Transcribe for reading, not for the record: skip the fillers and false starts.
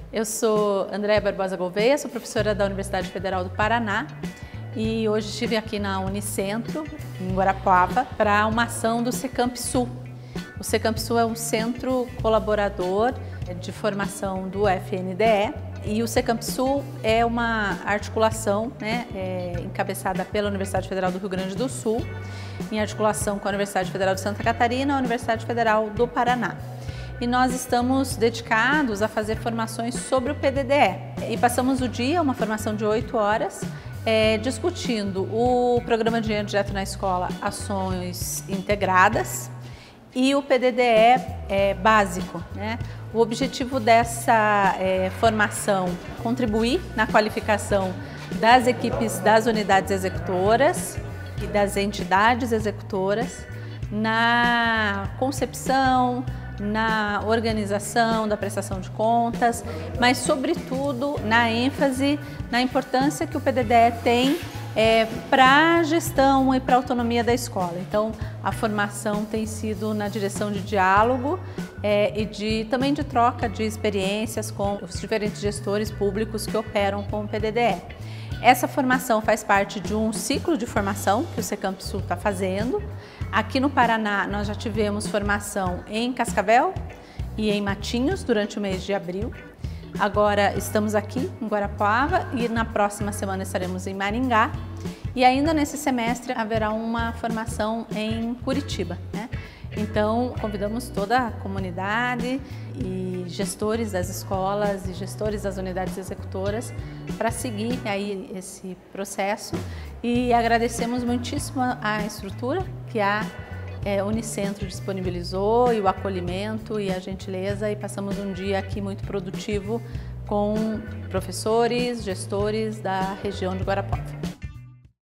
Eu sou Andréa Barbosa Gouveia, sou professora da Universidade Federal do Paraná e hoje estive aqui na Unicentro, em Guarapuava, para uma ação do Secamp Sul. O Secamp Sul é um centro colaborador de formação do FNDE e o Secamp Sul é uma articulação encabeçada pela Universidade Federal do Rio Grande do Sul, em articulação com a Universidade Federal de Santa Catarina e a Universidade Federal do Paraná. E nós estamos dedicados a fazer formações sobre o PDDE. E passamos o dia, uma formação de 8 horas, discutindo o Programa Dinheiro Direto na Escola, ações integradas, e o PDDE básico, né? O objetivo dessa formação é contribuir na qualificação das equipes das unidades executoras e das entidades executoras, na concepção, na organização da prestação de contas, mas sobretudo na ênfase na importância que o PDDE tem para a gestão e para a autonomia da escola. Então, a formação tem sido na direção de diálogo e também de troca de experiências com os diferentes gestores públicos que operam com o PDDE. Essa formação faz parte de um ciclo de formação que o Secamp Sul está fazendo. Aqui no Paraná, nós já tivemos formação em Cascavel e em Matinhos durante o mês de abril. Agora estamos aqui em Guarapuava e na próxima semana estaremos em Maringá. E ainda nesse semestre haverá uma formação em Curitiba, né? Então, convidamos toda a comunidade e gestores das escolas e gestores das unidades executoras para seguir aí esse processo e agradecemos muitíssimo a estrutura que a Unicentro disponibilizou e o acolhimento e a gentileza, e passamos um dia aqui muito produtivo com professores, gestores da região de Guarapuava.